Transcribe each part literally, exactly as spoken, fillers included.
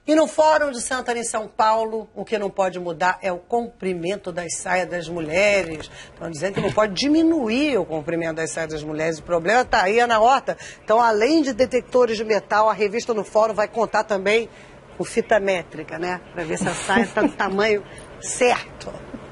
E no Fórum de Santana, em São Paulo, o que não pode mudar é o comprimento das saias das mulheres. Estão dizendo que não pode diminuir o comprimento das saias das mulheres. O problema está aí, Ana Horta. Então, além de detectores de metal, a revista no Fórum vai contar também com fita métrica, né? Para ver se a saia está do tamanho certo.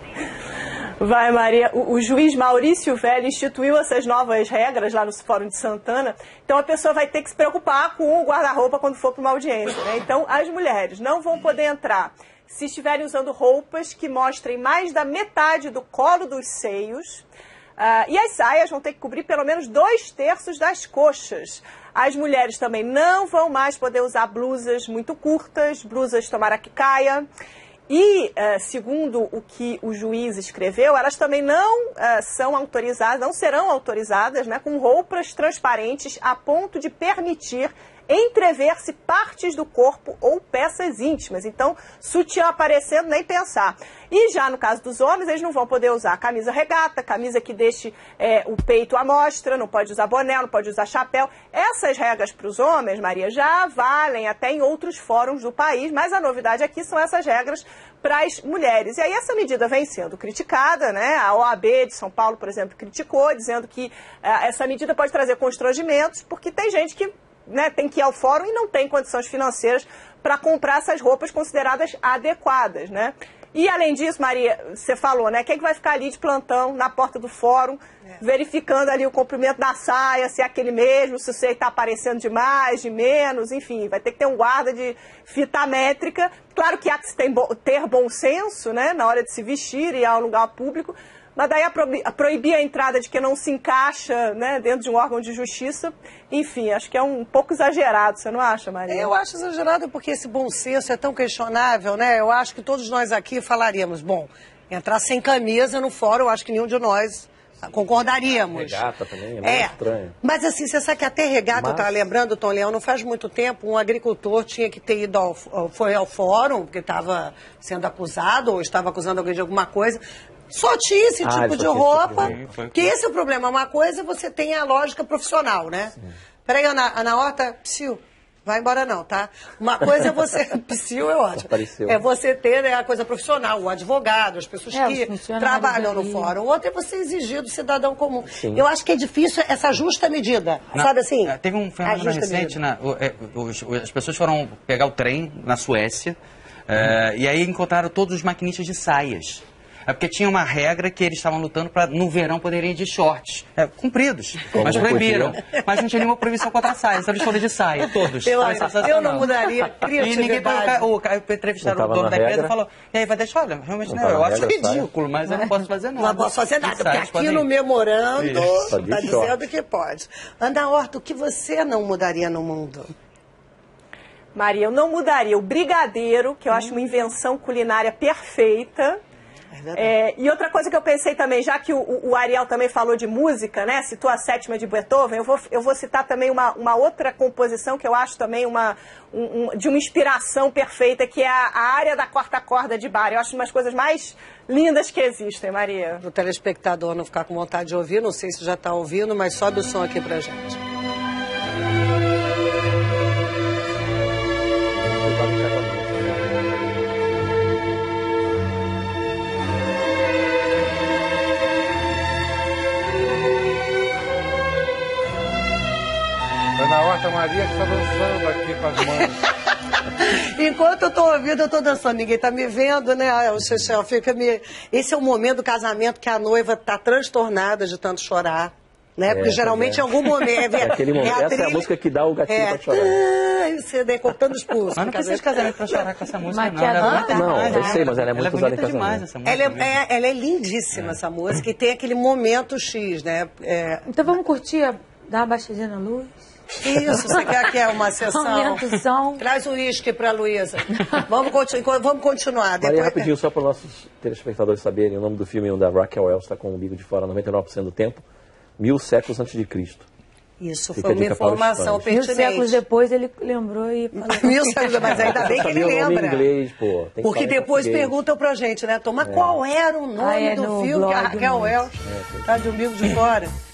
Vai, Maria. O, o juiz Maurício Velho instituiu essas novas regras lá no Fórum de Santana. Então, a pessoa vai ter que se preocupar com o guarda-roupa quando for para uma audiência, né? Então, as mulheres não vão poder entrar se estiverem usando roupas que mostrem mais da metade do colo dos seios. Uh, e as saias vão ter que cobrir pelo menos dois terços das coxas. As mulheres também não vão mais poder usar blusas muito curtas, blusas tomara que caia. E, uh, segundo o que o juiz escreveu, elas também não uh, são autorizadas, não serão autorizadas, né, com roupas transparentes a ponto de permitir entrever-se partes do corpo ou peças íntimas. Então, sutiã aparecendo, nem pensar. E já no caso dos homens, eles não vão poder usar camisa regata, camisa que deixe é, o peito à mostra, não pode usar boné, não pode usar chapéu. Essas regras para os homens, Maria, já valem até em outros fóruns do país, mas a novidade aqui são essas regras para as mulheres. E aí essa medida vem sendo criticada, né? A O A B de São Paulo, por exemplo, criticou, dizendo que uh, essa medida pode trazer constrangimentos, porque tem gente que Né, tem que ir ao fórum e não tem condições financeiras para comprar essas roupas consideradas adequadas, né? E além disso, Maria, você falou, né? Quem que vai ficar ali de plantão na porta do fórum, é. verificando ali o comprimento da saia, se é aquele mesmo, se o seio está aparecendo de mais, de menos, enfim, vai ter que ter um guarda de fita métrica. Claro que há que ter bom senso, né? Na hora de se vestir e ir ao lugar público. Mas daí a, proib a proibir a entrada de quem não se encaixa, né, dentro de um órgão de justiça, enfim, acho que é um pouco exagerado, você não acha, Maria? Eu acho exagerado porque esse bom senso é tão questionável, né? Eu acho que todos nós aqui falaríamos, bom, entrar sem camisa no fórum, eu acho que nenhum de nós concordaríamos. Regata também, é muito é, estranho. Mas assim, você sabe que até regata, mas... eu estava lembrando, Tom Leão, não faz muito tempo, um agricultor tinha que ter ido ao, foi ao fórum, porque estava sendo acusado, ou estava acusando alguém de alguma coisa. Só tinha esse tipo ah, de roupa, tipo que esse é o problema. Uma coisa você tem a lógica profissional, né? Sim. Peraí, Ana, Ana Horta, psiu, vai embora não, tá? Uma coisa é você, psiu é ótimo, Apareceu. é você ter, né, a coisa profissional, o advogado, as pessoas é, que trabalham no fórum. Outra é você exigir do cidadão comum. Sim. Eu acho que é difícil essa justa medida, não, sabe assim? Teve um fenômeno recente, na, os, as pessoas foram pegar o trem na Suécia, uhum. uh, e aí encontraram todos os maquinistas de saias. É porque tinha uma regra que eles estavam lutando para, no verão, poderem ir de shorts. É, cumpridos, Como mas proibiram. Mas não tinha nenhuma proibição contra a saia, então eles foram de saia, todos. Eu, eu não mudaria E ninguém o, o, o entrevistaram o dono da empresa e falou, e aí vai deixar, olha, realmente não, eu acho ridículo, mas eu não posso fazer nada. Não posso fazer nada, porque aqui no memorando está dizendo que pode. Ana Horta, o que você não mudaria no mundo? Maria, eu não mudaria o brigadeiro, que eu hum. acho uma invenção culinária perfeita. É, e outra coisa que eu pensei também, já que o, o Ariel também falou de música, né, citou a sétima de Beethoven, eu vou, eu vou citar também uma, uma outra composição que eu acho também uma, um, um, de uma inspiração perfeita, que é a, a área da quarta corda de Bach. Eu acho umas coisas mais lindas que existem, Maria. O telespectador não ficar com vontade de ouvir, não sei se já está ouvindo, mas sobe o som aqui pra gente. Ana Horta Maria que está dançando aqui com as mãos. Enquanto eu estou ouvindo, eu estou dançando. Ninguém está me vendo, né? O Chechel fica me... Esse é o momento do casamento que a noiva está transtornada de tanto chorar. Né? Porque é, geralmente é. em algum momento... É, é aquele momento, é essa trilha, é a música que dá o gatilho é, para chorar. Aí você daí cortando os pulsos. Mas não precisa de casamento para chorar com essa música, não. Ela é não, eu sei, mas ela é muito ela usada em casamento. Demais, essa música ela, é, é, ela é lindíssima, é. essa música, e tem aquele momento X, né? É... Então vamos curtir, a... dar uma baixadinha na luz? Isso, você quer que é uma sessão? som. Traz o uísque para a Luísa. Vamos, continu vamos continuar. Depois... Maria, rapidinho, só para os nossos telespectadores saberem, o nome do filme da Raquel Welch está com o umbigo de fora noventa e nove por cento do tempo, Mil Séculos Antes de Cristo. Isso, Fica foi uma informação pertinente. Mil séculos depois ele lembrou e falou. Mil séculos, mas ainda bem que ele lembra. Inglês, pô. Tem Porque depois perguntam pra gente, né, Tom, mas é. qual era o nome ah, é, do filme blog, que a Raquel Welch está de umbigo de fora?